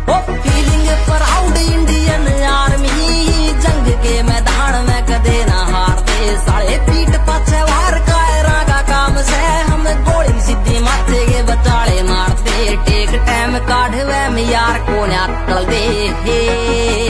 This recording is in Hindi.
ओ फीलिंग प्राउड इंडियन आर्मी, जंग के मैदान में कदे ना हारते। साले पीठ पाछे वार कायरा का काम से, हम गोली सीधी माथे के बचाले मारते। टेक टाइम काढ़वे में यार को ना टल दे।